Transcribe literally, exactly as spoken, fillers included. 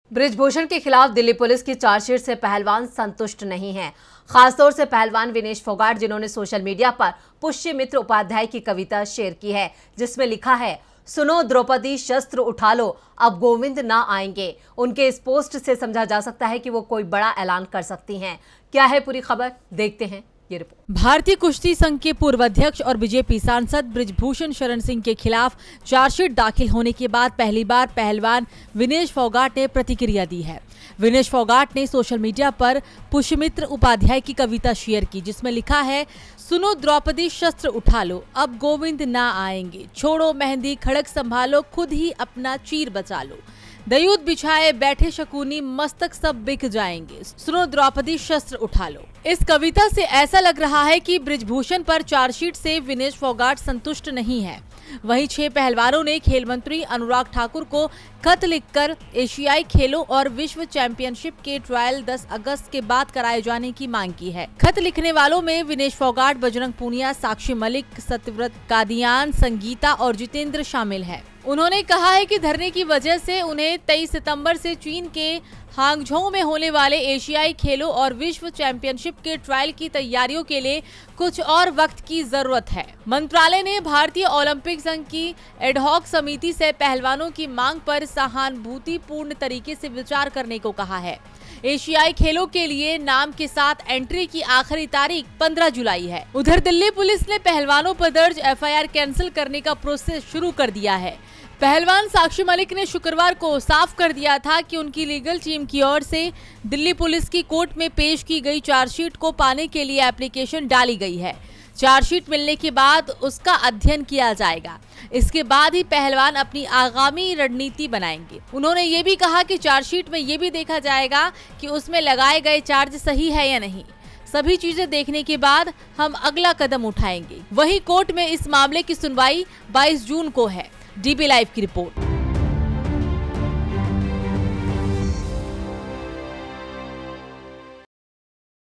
बृजभूषण के खिलाफ दिल्ली पुलिस की चार्जशीट से पहलवान संतुष्ट नहीं है। खासतौर से पहलवान विनेश फोगाट, जिन्होंने सोशल मीडिया पर पुष्यमित्र उपाध्याय की कविता शेयर की है, जिसमें लिखा है, सुनो द्रौपदी शस्त्र उठा लो, अब गोविंद ना आएंगे। उनके इस पोस्ट से समझा जा सकता है कि वो कोई बड़ा ऐलान कर सकती हैं। क्या है पूरी खबर, देखते हैं ये रिपोर्ट। भारतीय कुश्ती संघ के पूर्व अध्यक्ष और बीजेपी सांसद बृजभूषण शरण सिंह के खिलाफ चार्जशीट दाखिल होने के बाद पहली बार पहलवान विनेश फोगाट ने प्रतिक्रिया दी है। विनेश फोगाट ने सोशल मीडिया पर पुष्यमित्र उपाध्याय की कविता शेयर की, जिसमें लिखा है, सुनो द्रौपदी शस्त्र उठा लो, अब गोविंद ना आएंगे, छोड़ो मेहंदी खड़ग संभालो, खुद ही अपना चीर बचा लो, दयूत बिछाए बैठे शकुनी, मस्तक सब बिक जाएंगे, सुनो द्रौपदी शस्त्र उठा लो। इस कविता से ऐसा लग रहा है कि बृजभूषण पर चार्जशीट से विनेश फोगाट संतुष्ट नहीं है। वहीं छह पहलवानों ने खेल मंत्री अनुराग ठाकुर को खत लिखकर एशियाई खेलों और विश्व चैंपियनशिप के ट्रायल दस अगस्त के बाद कराए जाने की मांग की है। खत लिखने वालों में विनेश फोगाट, बजरंग पूनिया, साक्षी मलिक, सत्यव्रत कादियान, संगीता और जितेंद्र शामिल हैं। उन्होंने कहा है कि धरने की वजह से उन्हें तेईस सितंबर से चीन के हांगझोउ में होने वाले एशियाई खेलों और विश्व चैंपियनशिप के ट्रायल की तैयारियों के लिए कुछ और वक्त की जरूरत है। मंत्रालय ने भारतीय ओलंपिक संघ की एडहॉक समिति से पहलवानों की मांग पर सहानुभूतिपूर्ण तरीके से विचार करने को कहा है। एशियाई खेलों के लिए नाम के साथ एंट्री की आखिरी तारीख पंद्रह जुलाई है। उधर दिल्ली पुलिस ने पहलवानों पर दर्ज एफ आई आर कैंसिल करने का प्रोसेस शुरू कर दिया है। पहलवान साक्षी मलिक ने शुक्रवार को साफ कर दिया था कि उनकी लीगल टीम की ओर से दिल्ली पुलिस की कोर्ट में पेश की गई चार्जशीट को पाने के लिए एप्लीकेशन डाली गई है। चार्जशीट मिलने के बाद उसका अध्ययन किया जाएगा। इसके बाद ही पहलवान अपनी आगामी रणनीति बनाएंगे। उन्होंने ये भी कहा कि चार्जशीट में ये भी देखा जाएगा कि उसमें लगाए गए चार्ज सही है या नहीं। सभी चीजें देखने के बाद हम अगला कदम उठाएंगे। वहीं कोर्ट में इस मामले की सुनवाई बाईस जून को है। डी बी लाइव की रिपोर्ट।